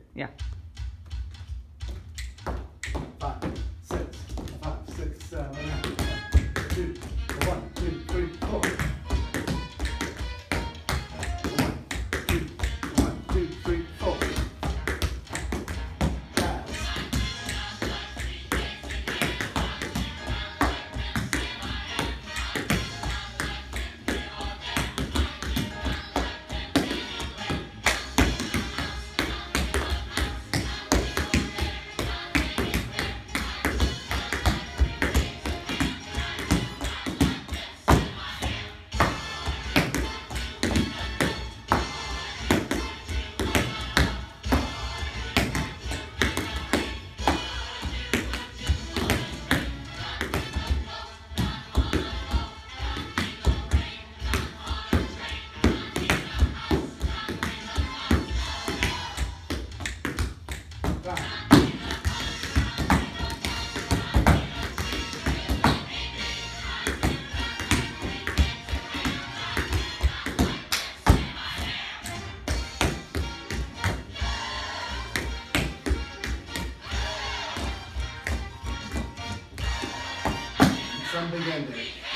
Yeah. 5, 6, 5, 6, 7, 8. 2, 1, 2, 3, 4. 1, 2, 1, 2, 3, 4. Jazz. Some big ending.